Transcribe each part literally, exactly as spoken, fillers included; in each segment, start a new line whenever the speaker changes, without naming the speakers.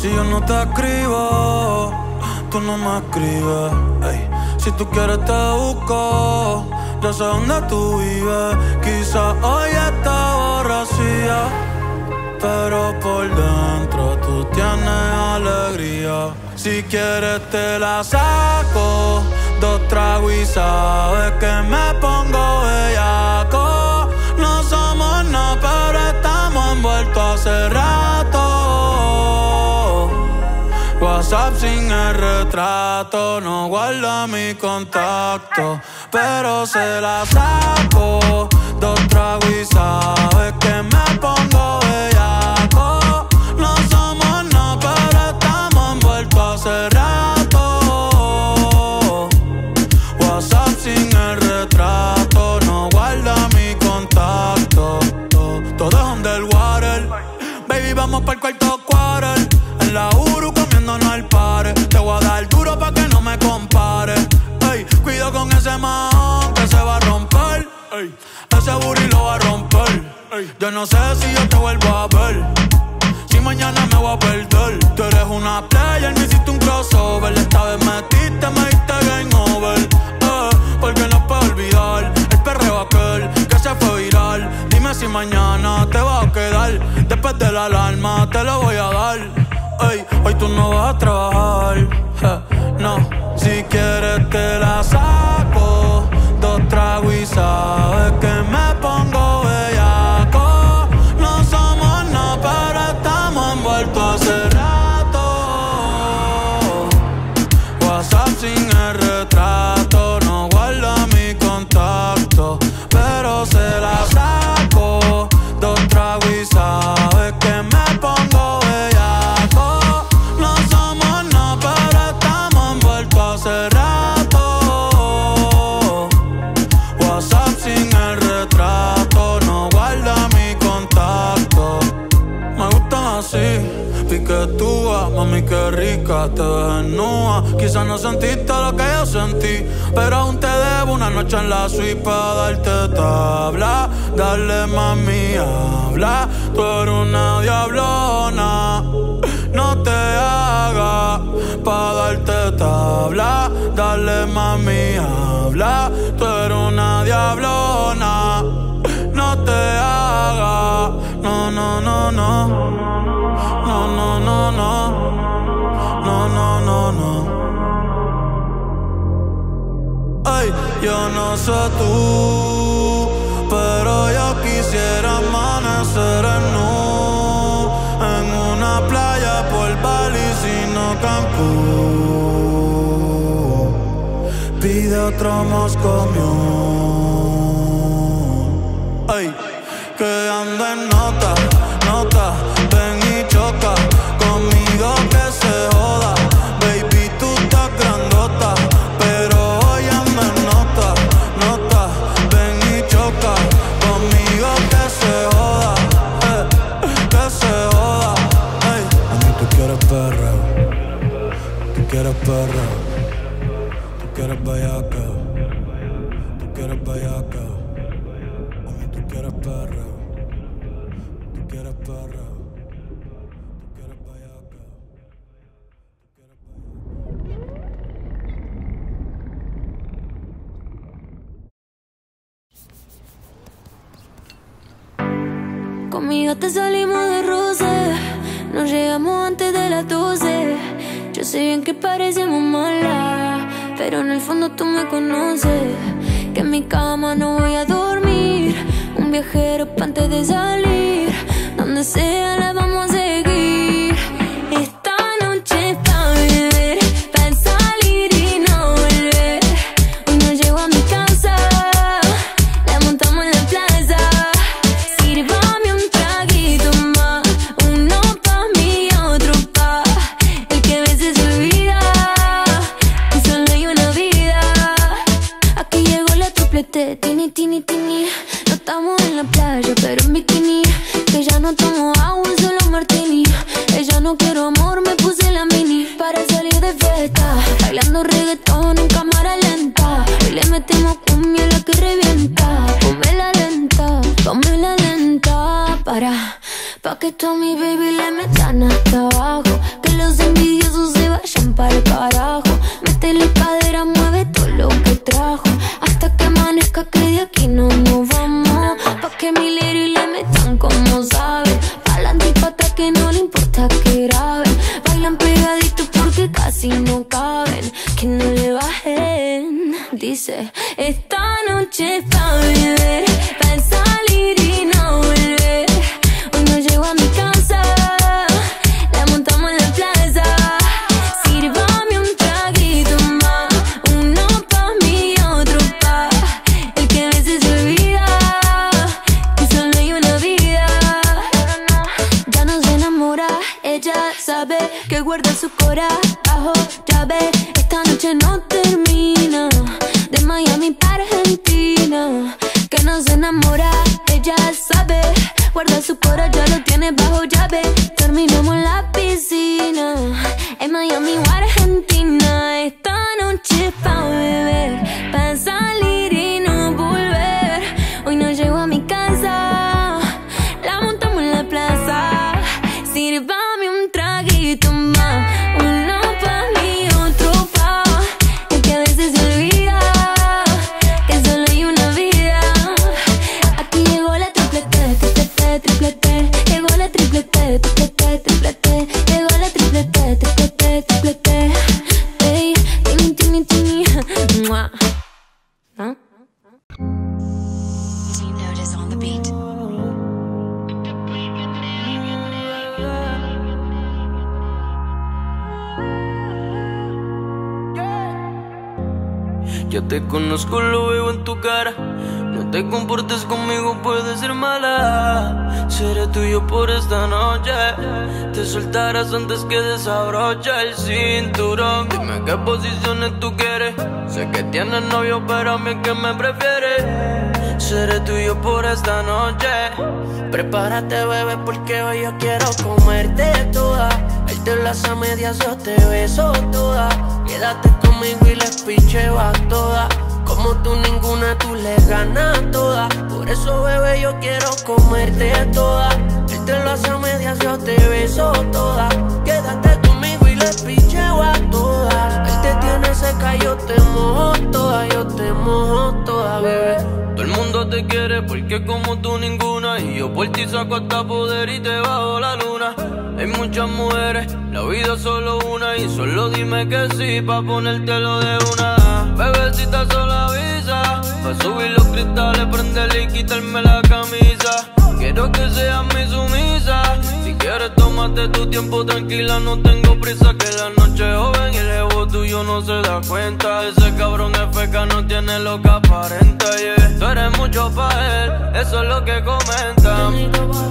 Si yo no te escribo, tú no me escribes. Ey. Si tú quieres te busco, yo sé dónde tú vives. Quizás hoy está borracía, pero por dentro tú tienes alegría. Si quieres te la saco, dos tragos y sabes que me pongo bellaco. No somos nada, pero estamos envueltos hace rato. WhatsApp sin el retrato, no guarda mi contacto, pero se la saco, dos tragos y sabes que me pongo bellaco. No somos nada, pero estamos envueltos hace rato. WhatsApp sin el retrato, no guarda mi contacto. Todo es underwater, baby, vamos pa'l cuarto quarter. En la Uru comiéndonos al pare. Te voy a dar duro pa' que no me compare. Ey, cuido con ese man que se va a romper. Ey, ese booty lo va a romper. Ey, yo no sé si yo te vuelvo a ver, si mañana me voy a perder. Tú eres una player, me hiciste un crossover. Esta vez metiste, me diste game over. Eh, porque no puedo olvidar el perreo aquel que se fue viral. Dime si mañana te vas a quedar. Después de la alarma te lo voy a dar. Ey, hoy tú no vas a trabajar, eh, no. Si quieres te la saco, dos tragos y sabes que me pongo bellaco. No somos nada, pero estamos envueltos hace rato. WhatsApp sin el retrato, no guarda mi contacto, pero se la saco, dos tragos y sabes que me pongo bellaco. No somos nada, pero estamos envueltos hace rato. WhatsApp sin el retrato, no guarda mi contacto. Me gustan así, piquetúa, mami qué rica, te ves desnuda. Quizás no sentiste lo que yo sentí, pero aún te debo una noche en la suite pa' darte tabla. Dale mami, habla, tú eres una diablona. No te hagas pa' darte tabla. Dale mami, habla, tú eres una diablona. No te hagas, no, no, no, no. No, no, no, no. No, no, no, no. Ay, yo no sé tú, pero yo quisiera amanecer en nu, en una playa por Bali, sino Cancún. Pide otro Moscow Mule. Ay, que ando en nota, nota, ven y choca conmigo que se joda. Baby, tú estás grandota, pero hoy ando en nota, nota, ven y choca conmigo que se joda, eh, que se joda. Ey, a mí tú quieres perreo, tú quieres perreo, tú quieres bellaca, tú quieres bellaca. A mí tú quieres perreo, tú quieres perreo, tú quieres bellaca, tú quieres
bellaca. Conmigo te salimos de roce, nos llegamos antes de las doce. Yo sé bien que parecemos malas, pero en el fondo tú me conoces. Que en mi cama no voy a dormir, un viajero pa' antes de salir. Donde sea la vamos a seguir. Esta noche es pa' beber, pa' salir y no volver. Hoy no llego a mi casa, la montamos en la plaza. Sírvame un traguito más, uno pa' mí y otro pa' el que a veces se olvida, y solo hay una vida. Aquí llegó la triplete, tini, tini, tini. No estamos en la playa, pero en bikini. Que ya no tomo agua, solo martini. Ella no quiero amor, me puse la mini para salir de fiesta, bailando reggaetón en cámara lenta. Y le metemos cumbia la que revienta. Ponme la lenta, ponme la lenta. Para, pa' que tú a mi baby le metan hasta abajo. Que cadera mueve todo lo que trajo. Hasta que amanezca que de aquí no nos vamos. Pa' que mi lady le metan como sabe. Pa'lante y pa' atrás que no le importa que graben. Bailan pegaditos porque casi no caben. Que no le bajen. Dice, esta noche es pa' beber, pa' salir y no volver. Hoy no llego a mi casa, la montamos en la plaza. Sírvame un traguito más, uno pa' mí y otro pa' el que a veces se olvida que solo hay una vida. Ya no se enamora, ella sabe que guarda su corazón bajo llave. Esta noche no termina, de Miami para Argentina. Que no se enamora, ella sabe, guarda su corazón, ya lo tiene bajo llave. Terminamos en la piscina, en Miami o Argentina. Esta noche es pa' beber, pa' salir y no volver. Hoy no llego a mi casa, la montamos en la plaza. Sírvame un traguito más, uno pa' mí, otro pa' el que a veces se olvida que solo hay una vida. Aquí llegó la triplete, triplete, triplete. Llegó la triplete, triplete, triplete. Llegó la triplete, triplete, triplete. Ey, tini, tini, tini. Mua. ¿No?
Team Notice on the beat.
Ya te conozco, lo veo en tu cara. No te comportes conmigo, puedes ser mala. Seré tuyo por esta noche. Te soltarás antes que desabroche el cinturón. Dime qué posiciones tú quieres. Sé que tienes novio, pero a mí es que me prefieres. Seré tuyo por esta noche. Prepárate, bebé, porque hoy yo quiero comerte toda. Él te las a medias, yo te beso toda. Quédate conmigo y les picheo a todas. Como tú ninguna, tú le ganas toda. Por eso, bebé, yo quiero comerte toda. Él te lo hace a medias, yo te beso toda. Quédate conmigo y les picheo a todas. Él te tiene seca, yo te mojo toda. Yo te mojo toda, bebé. Todo el mundo te quiere porque como tú ninguna. Y yo por ti saco hasta poder y te bajo la luna. Hay muchas mujeres, la vida es solo una. Y solo dime que sí, pa' ponértelo de una. Bebecita solo avisa, pa' subir los cristales, prenderle y quitarme la camisa. Quiero que seas mi sumisa. Si quieres tómate tu tiempo tranquila, no tengo prisa. Que la noche es joven y el jevo tuyo no se da cuenta. Ese cabrón es feca, no tiene lo que aparenta, yeah. Tú eres mucho pa' él, eso es lo que comentan.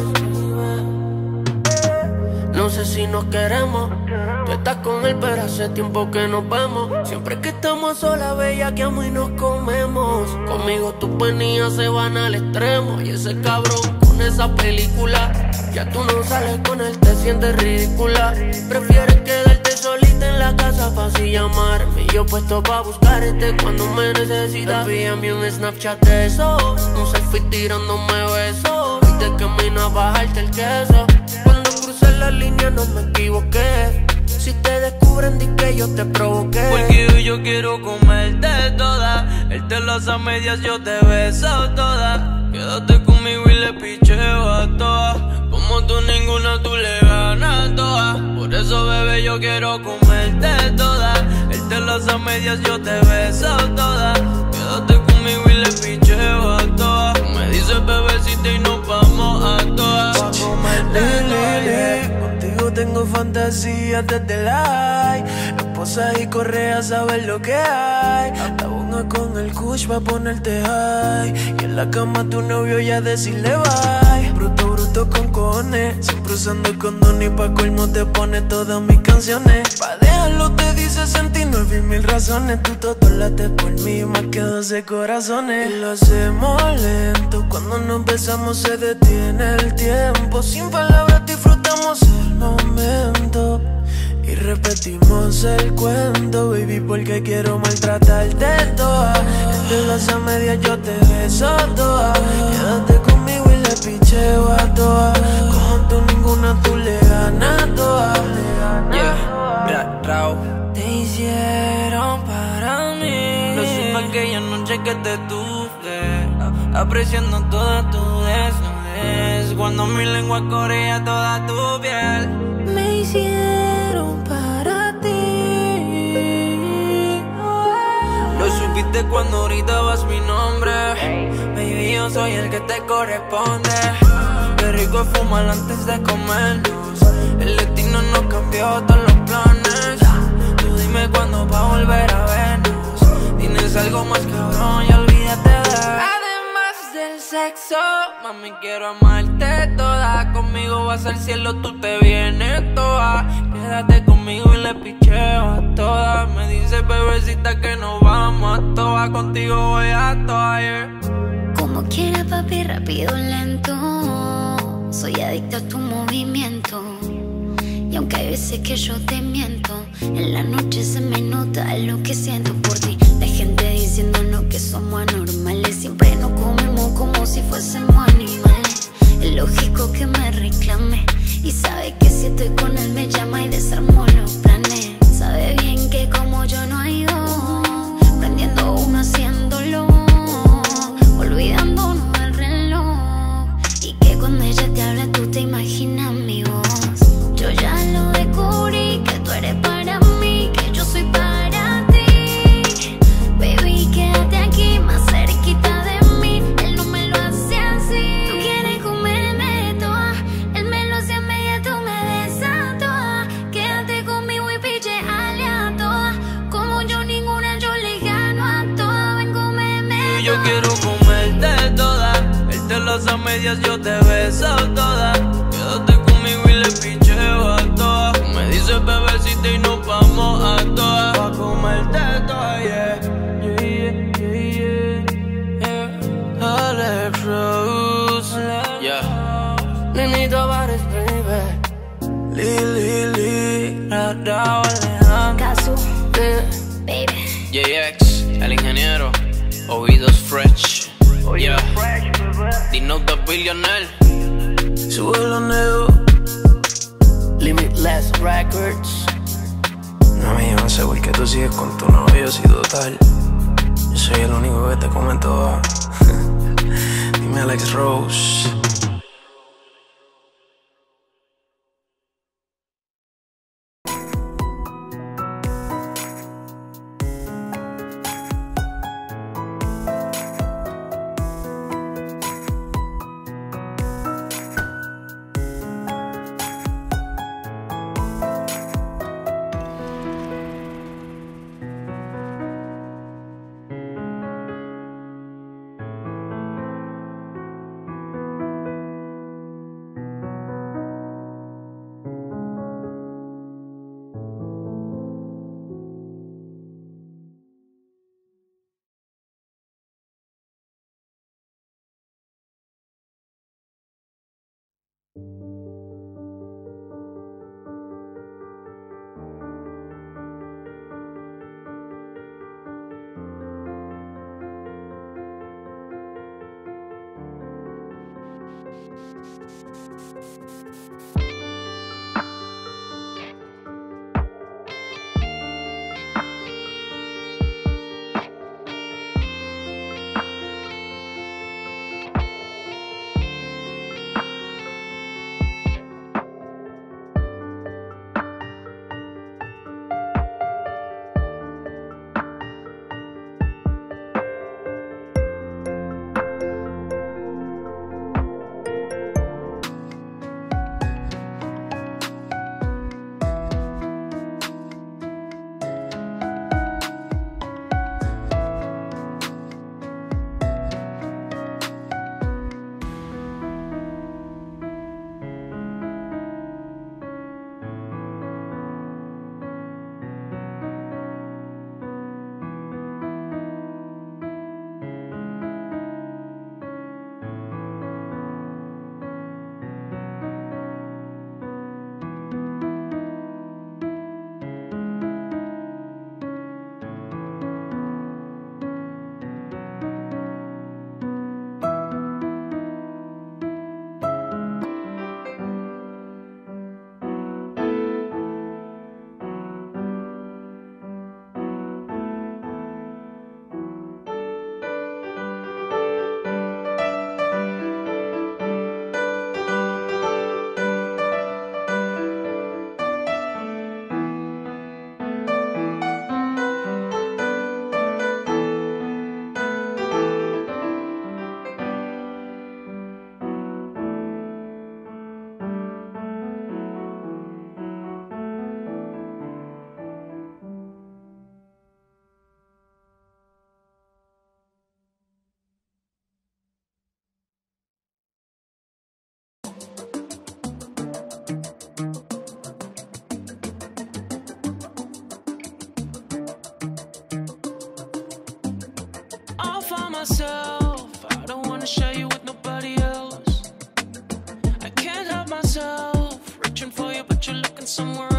No sé si nos queremos. Tú estás con él, pero hace tiempo que nos vemos. Siempre que estamos solas, bella, que amo y nos comemos. Conmigo tus penías se van al extremo. Y ese cabrón con esa película, ya tú no sales con él, te sientes ridícula. Prefieres quedarte solita en la casa pa' así llamarme. Y yo puesto pa' buscarte cuando me necesitas. Envíame un Snapchat de eso, un selfie tirándome besos. Y te camino a bajarte el queso. Cuando crucé la línea no me equivoqué. Si te descubren, di que yo te provoqué. Porque hoy yo quiero comerte toda. Él te lo hace a medias, yo te beso toda. Quédate conmigo y le picheo a todas. Como tú ninguna, tú le ganas todas. Por eso, bebé, yo quiero comerte toda. Él te lo hace a medias, yo te beso toda. Quédate conmigo y le picheo a todas. Tú me dices bebecita y nos vamos a todas. Pa' comerte toda. Contigo tengo fantasías desde el high. Esposas y correas, sabes lo que hay. La bonga con el kush pa' ponerte high. Y en la cama tu novio ya decirle bye. Bruto, bruto con cojones. Siempre usando el condón y pa' colmo te pone todas mis canciones. Pa' dejarlo te dice sentir nueve mil razones. Tú todo late por mí más que doce corazones. Y lo hacemos lento. Cuando nos besamos se detiene el tiempo. Sin palabras disfrutamos el momento. Y repetimos el cuento, baby, porque quiero maltratarte toda. Él te lo hace a medias, yo te beso toda. Quédate conmigo y le picheo a toda. Como tú ninguna, tú le ganas toda. Yeah, Black Raw. Te hicieron pa'
aquella noche que te tuve, apreciando toda tu desnudez, cuando mi lengua corría toda tu piel.
Me hicieron para ti.
Lo supiste cuando gritabas mi nombre. Baby, yo soy el que te corresponde. Qué rico es fumar antes de comernos. El destino nos cambió todos los planes. Tú dime cuándo va a volver a vernos. Tienes algo más cabrón y olvídate de... Además del sexo, mami, quiero amarte toda. Conmigo vas al cielo, tú te vienes toda. Quédate conmigo y le picheo a todas. Me dice bebecita que nos vamos a todas. Contigo voy a todas, yeah.
Como quiera, papi, rápido, lento. Soy adicta a tu movimiento. Y aunque hay veces que yo te miento, en la noche se me nota lo que siento por ti. La gente diciéndonos que somos anormales. Siempre nos comemos como si fuésemos animales. Es lógico que me reclame. Y sabe que si estoy con él me llama y desarmo los planes. Sabe bien que como yo no hay dos, prendiendo uno haciéndolo, olvidándonos del reloj. Y que cuando ella te habla tú te imaginas mi voz. Yo ya lo descubrí, que tú eres para mí, que yo soy para ti. Baby, quédate aquí más cerquita de mí. Él no me lo hace así. Tú quieres comerme toda, él me lo hace a media, tú me besas toda. Quédate conmigo y piche a toda. Como yo ninguna, yo le gano a toda. Ven, cómeme.
Y yo quiero comerte toda. Él te lo hace a medias, yo te beso toda. Quédate conmigo y le picheo a todas. Me dice bebecita y nos vamos a todas. Pa' comerte toda, yeah. Yeah, yeah, yeah, yeah. Alex Rose, yeah. Nenito Bares, baby. Lili, Lili, Raúl Alejandro.
Casu,
Yeah.
baby.
J X, el ingeniero. Oídos fresh, yeah. Dino the billionaire. Súbelo, nego. Limitless Records.
No me llevan seguro que tú sigues con tu novio, si total. Yo soy el único que te comento. Dime Alex Rose.
all for myself. I don't wanna share you with nobody else. I can't help myself, reaching for you, but you're looking somewhere else.